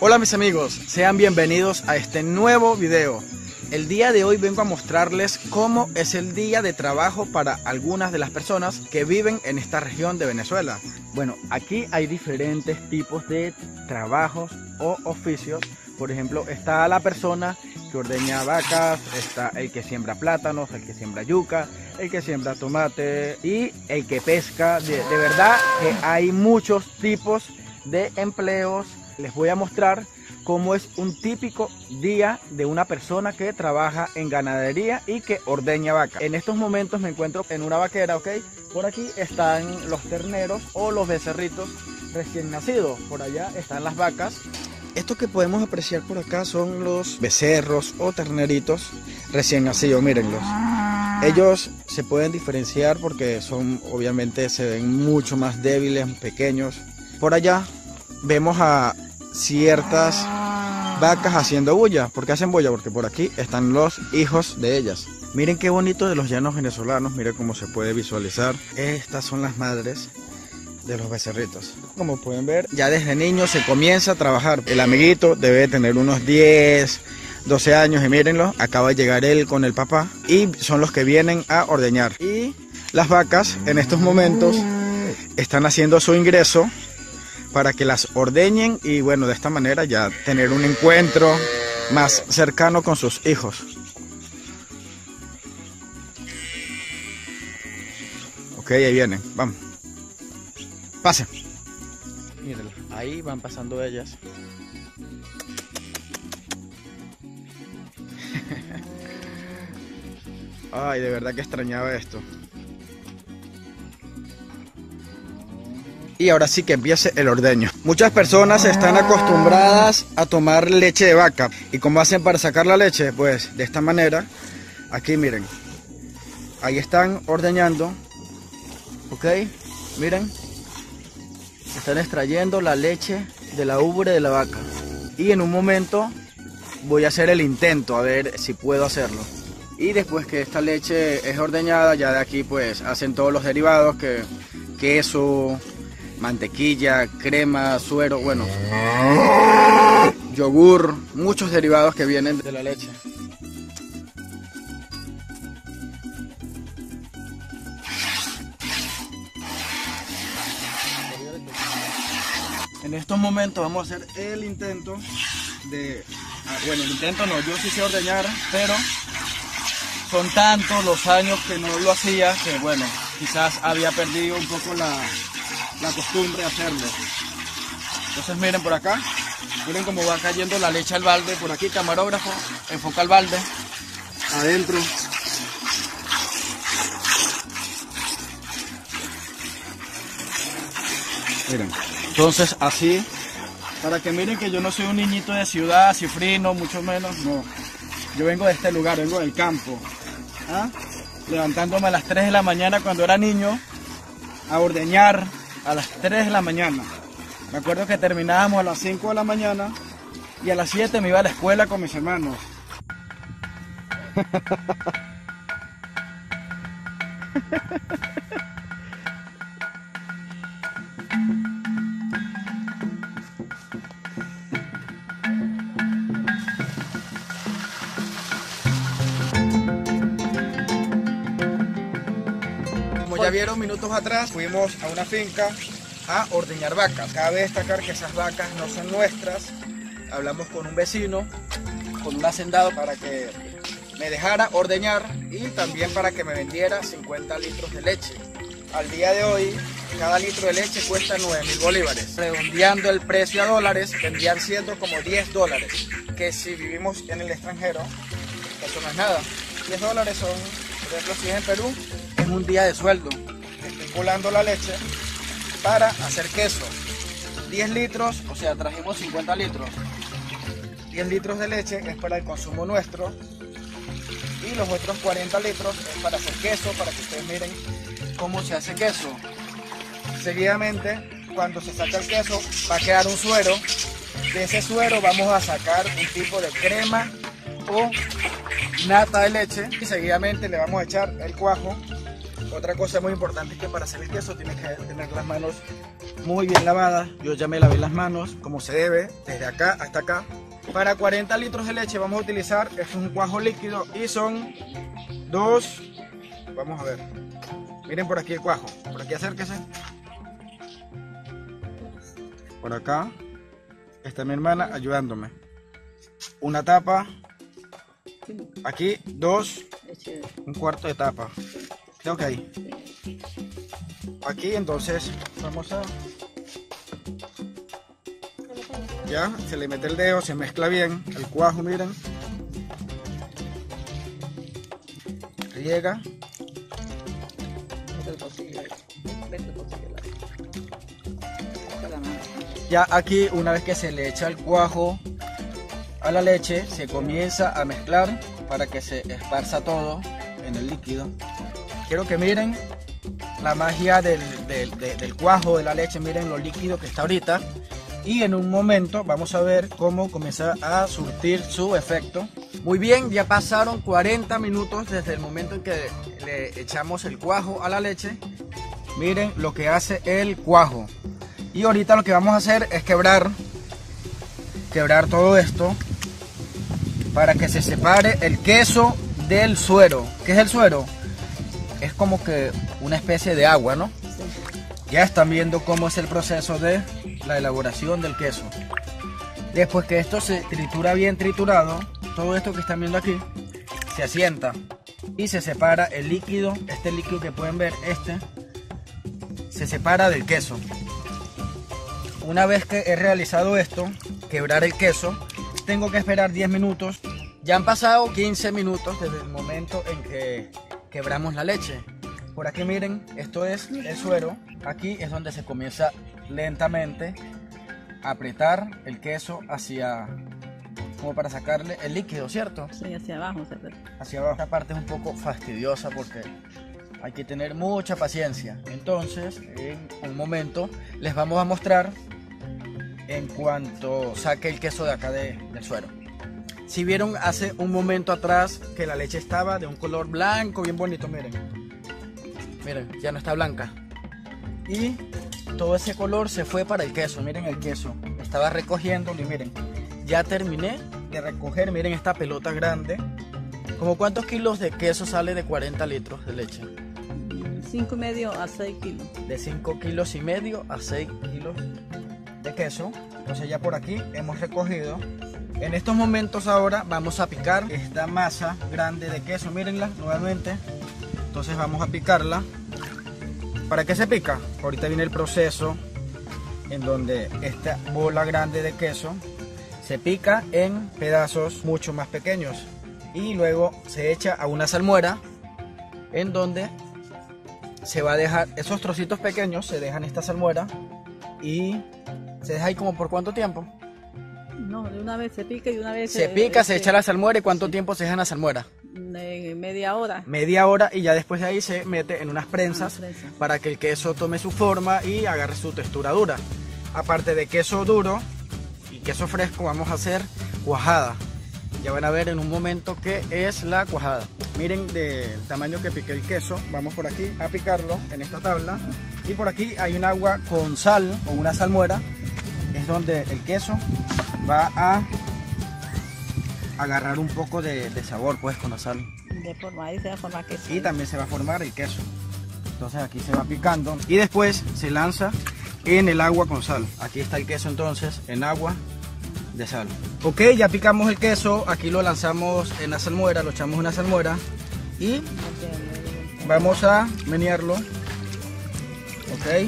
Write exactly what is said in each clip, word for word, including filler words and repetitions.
Hola mis amigos, sean bienvenidos a este nuevo video. El día de hoy vengo a mostrarles cómo es el día de trabajo para algunas de las personas que viven en esta región de Venezuela. Bueno, aquí hay diferentes tipos de trabajos o oficios. Por ejemplo, está la persona que ordeña vacas, está el que siembra plátanos, el que siembra yuca, el que siembra tomate y el que pesca. De, de verdad que hay muchos tipos de empleos. Les voy a mostrar cómo es un típico día de una persona que trabaja en ganadería y que ordeña vacas. En estos momentos me encuentro en una vaquera, ¿ok? Por aquí están los terneros o los becerritos recién nacidos. Por allá están las vacas. Esto que podemos apreciar por acá son los becerros o terneritos recién nacidos, mírenlos. Ellos se pueden diferenciar porque son, obviamente, se ven mucho más débiles, pequeños. Por allá vemos a ciertas vacas haciendo bulla. ¿Por qué hacen bulla? Porque por aquí están los hijos de ellas. Miren qué bonito de los llanos venezolanos, miren cómo se puede visualizar. Estas son las madres de los becerritos. Como pueden ver, ya desde niño se comienza a trabajar. El amiguito debe tener unos diez, doce años y mírenlo, acaba de llegar él con el papá y son los que vienen a ordeñar. Y las vacas en estos momentos están haciendo su ingreso para que las ordeñen y bueno, de esta manera ya tener un encuentro más cercano con sus hijos. Ok, ahí vienen, vamos. Pasen. Mírenlo, ahí van pasando ellas. Ay, de verdad que extrañaba esto. Y ahora sí que empiece el ordeño. Muchas personas están acostumbradas a tomar leche de vaca. ¿Y cómo hacen para sacar la leche? Pues de esta manera. Aquí miren. Ahí están ordeñando. Ok, miren. Están extrayendo la leche de la ubre de la vaca. Y en un momento voy a hacer el intento a ver si puedo hacerlo. Y después que esta leche es ordeñada, ya de aquí pues hacen todos los derivados, que queso, mantequilla, crema, suero, bueno, yogur, muchos derivados que vienen de la leche. En estos momentos vamos a hacer el intento de, bueno, el intento no, yo sí sé ordeñar, pero son tantos los años que no lo hacía que bueno, quizás había perdido un poco la la costumbre de hacerlo. Entonces miren por acá, miren cómo va cayendo la leche al balde. Por aquí camarógrafo, enfoca el balde adentro. Miren, entonces así, para que miren que yo no soy un niñito de ciudad, cifrino, mucho menos, no. Yo vengo de este lugar, vengo del campo, ¿ah? Levantándome a las tres de la mañana cuando era niño a ordeñar. A las tres de la mañana. Me acuerdo que terminábamos a las cinco de la mañana y a las siete me iba a la escuela con mis hermanos. Como ya vieron minutos atrás, fuimos a una finca a ordeñar vacas. Cabe destacar que esas vacas no son nuestras. Hablamos con un vecino, con un hacendado, para que me dejara ordeñar y también para que me vendiera cincuenta litros de leche. Al día de hoy, cada litro de leche cuesta nueve mil bolívares. Redondeando el precio a dólares, vendrían siendo como diez dólares. Que si vivimos en el extranjero, eso no es nada. diez dólares son, por ejemplo, si es en Perú, es un día de sueldo. Estoy colando la leche para hacer queso. diez litros, o sea, trajimos cincuenta litros. diez litros de leche es para el consumo nuestro. Y los otros cuarenta litros es para hacer queso, para que ustedes miren cómo se hace queso. Seguidamente, cuando se saca el queso, va a quedar un suero. De ese suero vamos a sacar un tipo de crema o nata de leche. Y seguidamente le vamos a echar el cuajo. Otra cosa muy importante es que para hacer el queso tienes que tener las manos muy bien lavadas. Yo ya me lavé las manos como se debe, desde acá hasta acá. Para cuarenta litros de leche vamos a utilizar, esto es un cuajo líquido y son dos, vamos a ver, miren por aquí el cuajo, por aquí acérquese. Por acá está mi hermana ayudándome. Una tapa, aquí dos, un cuarto de tapa. Creo que ahí. Aquí entonces vamos a... Ya, se le mete el dedo, se mezcla bien el cuajo, miren. Riega. Ya aquí, una vez que se le echa el cuajo a la leche, se comienza a mezclar para que se esparza todo en el líquido. Quiero que miren la magia del, del, del, del cuajo, de la leche, miren lo líquido que está ahorita. Y en un momento vamos a ver cómo comienza a surtir su efecto. Muy bien, ya pasaron cuarenta minutos desde el momento en que le echamos el cuajo a la leche. Miren lo que hace el cuajo. Y ahorita lo que vamos a hacer es quebrar, quebrar todo esto para que se separe el queso del suero. ¿Qué es el suero? Es como que una especie de agua, ¿no? Ya están viendo cómo es el proceso de la elaboración del queso. Después que esto se tritura bien triturado, todo esto que están viendo aquí se asienta y se separa el líquido. Este líquido que pueden ver, este se separa del queso. Una vez que he realizado esto, quebrar el queso, tengo que esperar diez minutos. Ya han pasado quince minutos desde el momento en que quebramos la leche. Por aquí miren, esto es el suero. Aquí es donde se comienza lentamente a apretar el queso hacia, como para sacarle el líquido, ¿cierto? Sí, hacia abajo. Hacia abajo. Esta parte es un poco fastidiosa porque hay que tener mucha paciencia. Entonces, en un momento les vamos a mostrar en cuanto saque el queso de acá de, del suero. Si vieron hace un momento atrás que la leche estaba de un color blanco, bien bonito, miren. Miren, ya no está blanca. Y todo ese color se fue para el queso. Miren el queso. Estaba recogiéndolo y miren, ya terminé de recoger. Miren esta pelota grande. ¿Cómo cuántos kilos de queso sale de cuarenta litros de leche? cinco y medio a seis kilos. De cinco kilos y medio a seis kilos de queso. Entonces ya por aquí hemos recogido. En estos momentos ahora vamos a picar esta masa grande de queso. Mírenla nuevamente. Entonces vamos a picarla. ¿Para qué se pica? Ahorita viene el proceso en donde esta bola grande de queso se pica en pedazos mucho más pequeños y luego se echa a una salmuera en donde se va a dejar esos trocitos pequeños, se dejan en esta salmuera y se deja ahí como por cuánto tiempo. No, de una vez se pica y de una vez se, se pica, este, se echa a la salmuera. ¿Y cuánto sí. tiempo se deja en la salmuera? De media hora. Media hora y ya después de ahí se mete en unas prensas prensa. para que el queso tome su forma y agarre su textura dura. Aparte de queso duro y queso fresco, vamos a hacer cuajada. Ya van a ver en un momento qué es la cuajada. Miren del tamaño que piqué el queso. Vamos por aquí a picarlo en esta tabla. Y por aquí hay un agua con sal o una salmuera. Es donde el queso va a agarrar un poco de, de sabor, pues, con la sal. De forma, ahí se va a formar queso. Y también se va a formar el queso. Entonces aquí se va picando y después se lanza en el agua con sal. Aquí está el queso entonces en agua de sal. Ok, ya picamos el queso. Aquí lo lanzamos en la salmuera, lo echamos en la salmuera y vamos a menearlo. Ok,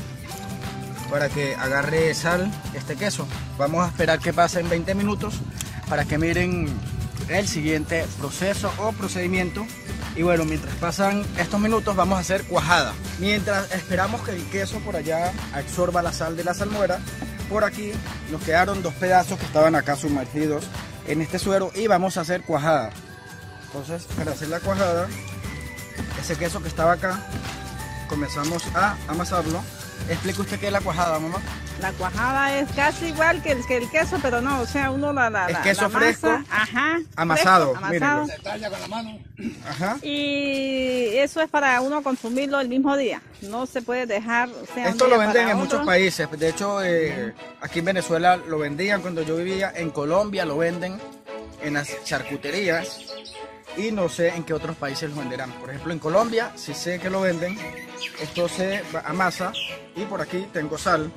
para que agarre sal este queso. Vamos a esperar que pasen veinte minutos para que miren el siguiente proceso o procedimiento. Y bueno, mientras pasan estos minutos vamos a hacer cuajada. Mientras esperamos que el queso por allá absorba la sal de la salmuera, por aquí nos quedaron dos pedazos que estaban acá sumergidos en este suero y vamos a hacer cuajada. Entonces, para hacer la cuajada, ese queso que estaba acá, comenzamos a amasarlo. Explique usted qué es la cuajada, mamá. La cuajada es casi igual que el, que el queso, pero no, o sea, uno la la Es la, queso la fresco, masa, ajá, amasado, fresco, amasado. miren. Se talla con la mano. Ajá. Y eso es para uno consumirlo el mismo día. No se puede dejar. O sea, Esto un lo día venden para en otro. muchos países. De hecho, eh, aquí en Venezuela lo vendían cuando yo vivía. En Colombia lo venden en las charcuterías. Y no sé en qué otros países lo venderán. Por ejemplo, en Colombia sí sé que lo venden. Esto se amasa. Y por aquí tengo sal.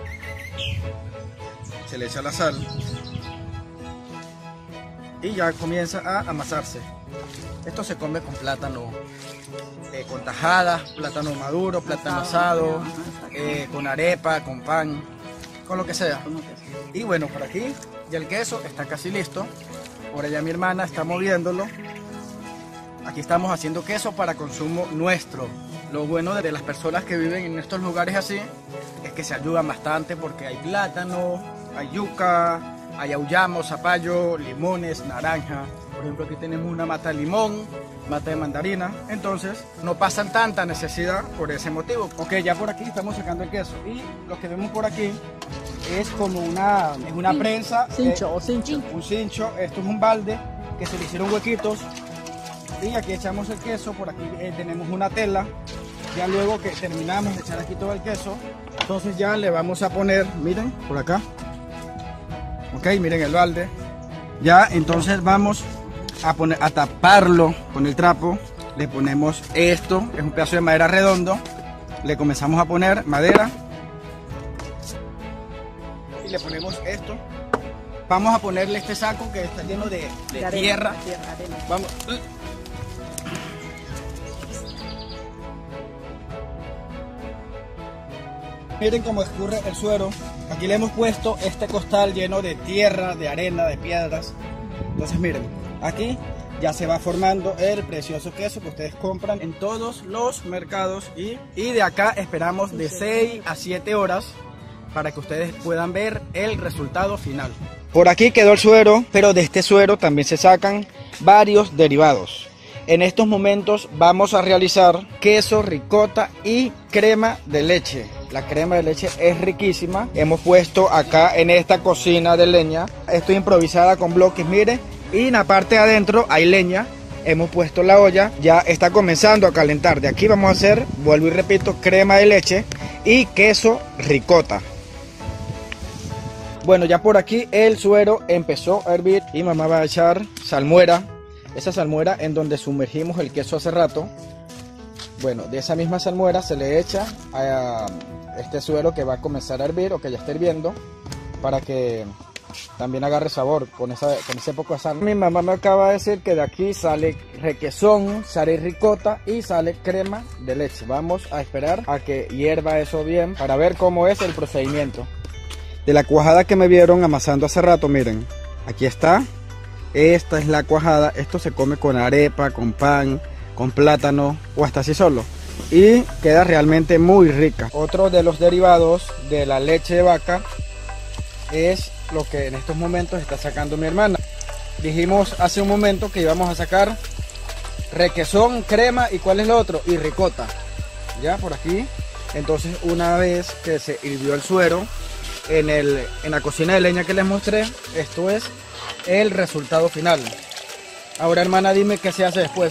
Se le echa la sal. Y ya comienza a amasarse. Esto se come con plátano, eh, con tajadas, plátano maduro, plátano asado, eh, con arepa, con pan, con lo que sea. Y bueno, por aquí ya el queso está casi listo. Por allá mi hermana está moviéndolo. Aquí estamos haciendo queso para consumo nuestro. Lo bueno de las personas que viven en estos lugares así es que se ayudan bastante porque hay plátano, hay yuca, hay auyamo, zapallo, limones, naranja. Por ejemplo, aquí tenemos una mata de limón, mata de mandarina. Entonces, no pasan tanta necesidad por ese motivo. Ok, ya por aquí estamos sacando el queso. Y lo que vemos por aquí es como una, es una prensa. Cincho eh, o cincho. Un cincho. Esto es un balde que se le hicieron huequitos. Y aquí echamos el queso. Por aquí eh, tenemos una tela. Ya luego que terminamos de echar aquí todo el queso, entonces ya le vamos a poner, miren, por acá. Ok, miren el balde. Ya, entonces vamos a poner, a taparlo con el trapo. Le ponemos esto, es un pedazo de madera redondo. Le comenzamos a poner madera. Y le ponemos esto. Vamos a ponerle este saco que está lleno de, de, de arena, tierra. De tierra, arena. Vamos. Miren cómo escurre el suero. Aquí le hemos puesto este costal lleno de tierra, de arena, de piedras. Entonces miren, aquí ya se va formando el precioso queso que ustedes compran en todos los mercados. Y, y de acá esperamos de seis a siete horas para que ustedes puedan ver el resultado final. Por aquí quedó el suero, pero de este suero también se sacan varios derivados. En estos momentos vamos a realizar queso, ricota y crema de leche. La crema de leche es riquísima. Hemos puesto acá en esta cocina de leña. Estoy improvisada con bloques, mire. Y en la parte de adentro hay leña. Hemos puesto la olla. Ya está comenzando a calentar. De aquí vamos a hacer, vuelvo y repito, crema de leche y queso ricota. Bueno, ya por aquí el suero empezó a hervir y mamá va a echar salmuera. Esa salmuera en donde sumergimos el queso hace rato. Bueno, de esa misma salmuera se le echa a este suero que va a comenzar a hervir o que ya está hirviendo para que también agarre sabor con, esa, con ese poco de sal. Mi mamá me acaba de decir que de aquí sale requesón, sale ricota y sale crema de leche. Vamos a esperar a que hierva eso bien para ver cómo es el procedimiento. De la cuajada que me vieron amasando hace rato, miren, aquí está. Esta es la cuajada. Esto se come con arepa, con pan, con plátano o hasta así solo. Y queda realmente muy rica. Otro de los derivados de la leche de vaca es lo que en estos momentos está sacando mi hermana. Dijimos hace un momento que íbamos a sacar requesón, crema y ¿cuál es lo otro? Y ricota. Ya por aquí. Entonces una vez que se hirvió el suero en, el, en la cocina de leña que les mostré, esto es el resultado final. Ahora hermana, dime qué se hace después.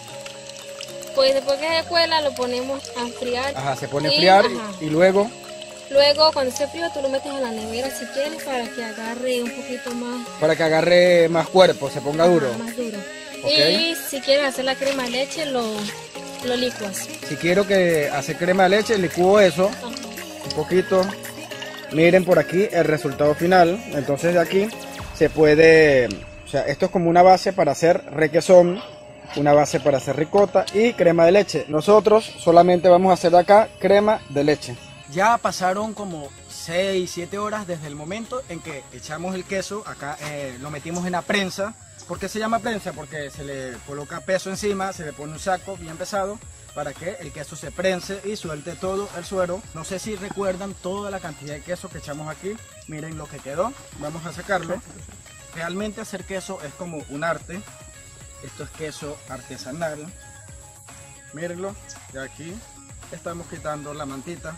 Pues después que se cuela lo ponemos a enfriar. Ajá, se pone a enfriar y, y luego... Luego cuando esté frío tú lo metes a la nevera si quieres para que agarre un poquito más... Para que agarre más cuerpo, se ponga duro. Ajá, más duro. Okay. Y si quieres hacer la crema de leche lo, lo licuas. Si quiero que hace crema de leche, licúo eso. Ajá. Un poquito. Miren por aquí el resultado final. Entonces de aquí se puede... O sea, esto es como una base para hacer requesón, una base para hacer ricota y crema de leche. Nosotros solamente vamos a hacer acá crema de leche. Ya pasaron como seis, siete horas desde el momento en que echamos el queso. Acá eh, lo metimos en la prensa. ¿Por qué se llama prensa? Porque se le coloca peso encima, se le pone un saco bien pesado para que el queso se prense y suelte todo el suero. No sé si recuerdan toda la cantidad de queso que echamos aquí. Miren lo que quedó. Vamos a sacarlo. Realmente hacer queso es como un arte. Esto es queso artesanal. Mírenlo. Y aquí estamos quitando la mantita.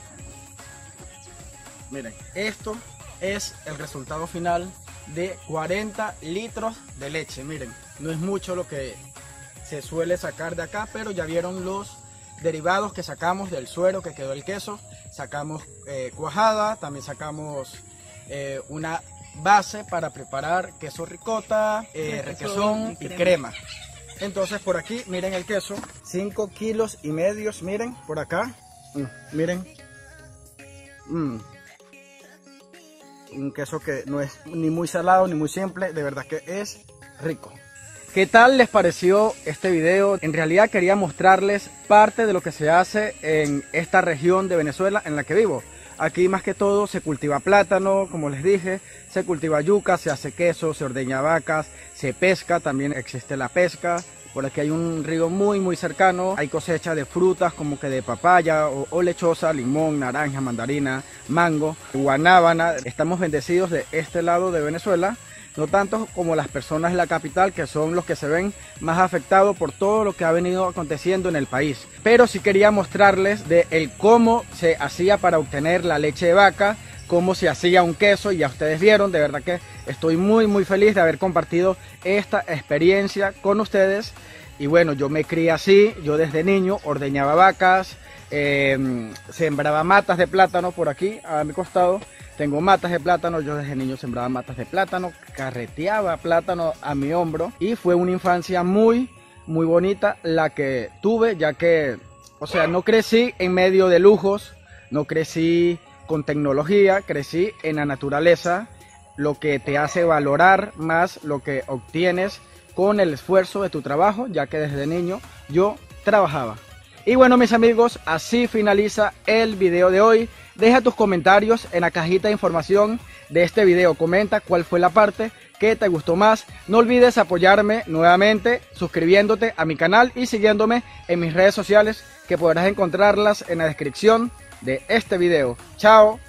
Miren, esto es el resultado final de cuarenta litros de leche. Miren, no es mucho lo que se suele sacar de acá, pero ya vieron los derivados que sacamos del suero que quedó el queso. Sacamos eh, cuajada, también sacamos eh, una base para preparar queso ricota, eh, requesón y crema. Entonces por aquí miren el queso, cinco kilos y medios, miren por acá, mm, miren, mm. un queso que no es ni muy salado ni muy simple, de verdad que es rico. ¿Qué tal les pareció este video? En realidad quería mostrarles parte de lo que se hace en esta región de Venezuela en la que vivo. Aquí más que todo se cultiva plátano, como les dije, se cultiva yuca, se hace queso, se ordeña vacas, se pesca, también existe la pesca. Por aquí hay un río muy muy cercano, hay cosecha de frutas como que de papaya o, o lechosa, limón, naranja, mandarina, mango, guanábana. Estamos bendecidos de este lado de Venezuela, no tanto como las personas de la capital, que son los que se ven más afectados por todo lo que ha venido aconteciendo en el país. Pero sí quería mostrarles de el cómo se hacía para obtener la leche de vaca, cómo se hacía un queso, y ya ustedes vieron. De verdad que estoy muy muy feliz de haber compartido esta experiencia con ustedes. Y bueno, yo me crié así, yo desde niño ordeñaba vacas, eh, sembraba matas de plátano por aquí a mi costado. Tengo matas de plátano, yo desde niño sembraba matas de plátano, carreteaba plátano a mi hombro, y fue una infancia muy, muy bonita la que tuve, ya que, o sea, no crecí en medio de lujos, no crecí con tecnología, crecí en la naturaleza, lo que te hace valorar más lo que obtienes con el esfuerzo de tu trabajo, ya que desde niño yo trabajaba. Y bueno, mis amigos, así finaliza el video de hoy. Deja tus comentarios en la cajita de información de este video. Comenta cuál fue la parte que te gustó más. No olvides apoyarme nuevamente suscribiéndote a mi canal y siguiéndome en mis redes sociales, que podrás encontrarlas en la descripción de este video. Chao.